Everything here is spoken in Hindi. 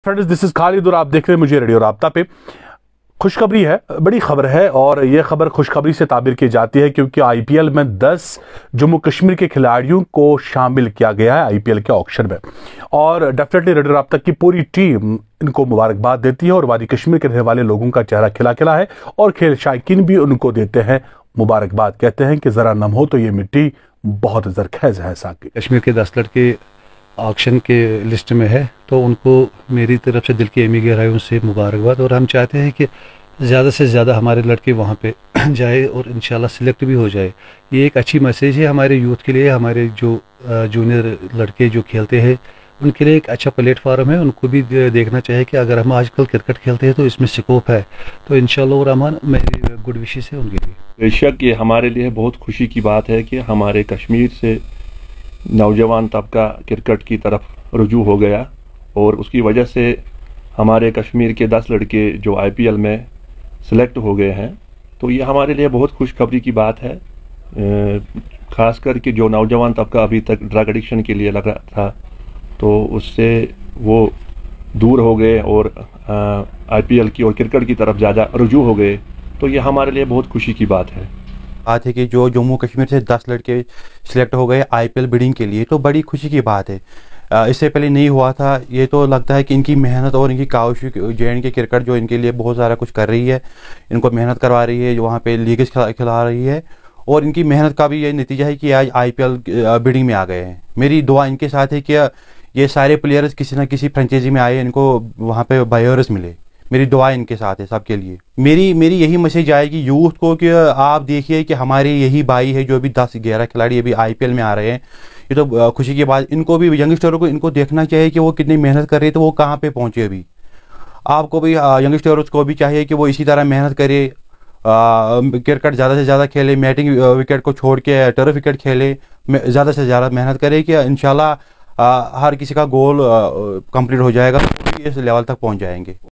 फ्रेंड्स, दिस इज खालिद और आप देख रहे हैं मुझे रेडियो राब्ता पे। खुशखबरी है, बड़ी खबर है और यह खबर खुशखबरी से ताबीर की जाती है क्योंकि आईपीएल में 10 जम्मू कश्मीर के खिलाड़ियों को शामिल किया गया है आईपीएल के ऑक्शन में। और डेफिनेटली रेडियो राब्ता की पूरी टीम इनको मुबारकबाद देती है और वादी कश्मीर के रहने वाले लोगों का चेहरा खिला खिला है और खेल शायकीन भी उनको देते हैं मुबारकबाद, कहते हैं कि जरा नम हो तो ये मिट्टी बहुत जरखेज है। साकी कश्मीर के 10 लड़के ऑक्शन के लिस्ट में है तो उनको मेरी तरफ से दिल की अमी गहराइयों से मुबारकबाद। और हम चाहते हैं कि ज़्यादा से ज़्यादा हमारे लड़के वहाँ पे जाए और इंशाल्लाह सिलेक्ट भी हो जाए। ये एक अच्छी मैसेज है हमारे यूथ के लिए, हमारे जो जूनियर लड़के जो खेलते हैं उनके लिए एक अच्छा प्लेटफार्म है। उनको भी देखना चाहिए कि अगर हम आजकल क्रिकेट खेलते हैं तो इसमें स्कोप है। तो इंशाल्लाह रहमान मेरी गुड विशेस है उनके लिए। बेशक ये हमारे लिए बहुत खुशी की बात है कि हमारे कश्मीर से नौजवान तबका क्रिकेट की तरफ रुजू हो गया और उसकी वजह से हमारे कश्मीर के 10 लड़के जो आईपीएल में सिलेक्ट हो गए हैं। तो ये हमारे लिए बहुत खुशखबरी की बात है, ख़ासकर कि जो नौजवान तबका अभी तक ड्रग एडिक्शन के लिए लगा था तो उससे वो दूर हो गए और आईपीएल की और क्रिकेट की तरफ ज़्यादा रुजू हो गए। तो ये हमारे लिए बहुत खुशी की बात है। बात है कि जो जम्मू कश्मीर से 10 लड़के सिलेक्ट हो गए आईपीएल बिडिंग के लिए, तो बड़ी खुशी की बात है। इससे पहले नहीं हुआ था। ये तो लगता है कि इनकी मेहनत और इनकी काविश जेएंड के क्रिकेट जो इनके लिए बहुत सारा कुछ कर रही है, इनको मेहनत करवा रही है, जो वहाँ पे लीग्स खिला रही है और इनकी मेहनत का भी ये नतीजा है कि आज आईपीएल बिडिंग में आ गए हैं। मेरी दुआ इनके साथ है कि ये सारे प्लेयर्स किसी न किसी फ्रेंचाइजी में आए, इनको वहाँ पे बायर्स मिले। मेरी दुआ इनके साथ है सबके लिए। मेरी यही मैसेज आएगी यूथ को कि आप देखिए कि हमारे यही भाई है जो अभी 10-11 खिलाड़ी अभी आईपीएल में आ रहे हैं। ये तो खुशी की बात। इनको भी यंगस्टरों को इनको देखना चाहिए कि वो कितनी मेहनत कर रहे हैं तो वो कहाँ पे पहुंचे। अभी आपको भी यंगस्टर्स को भी चाहिए कि वो इसी तरह मेहनत करे, क्रिकेट ज़्यादा से ज़्यादा खेले, मैटिंग विकेट को छोड़ के टर्फ विकेट खेले, ज़्यादा से ज़्यादा मेहनत करे कि इंशाल्लाह हर किसी का गोल कंप्लीट हो जाएगा, इस लेवल तक पहुँच जाएंगे।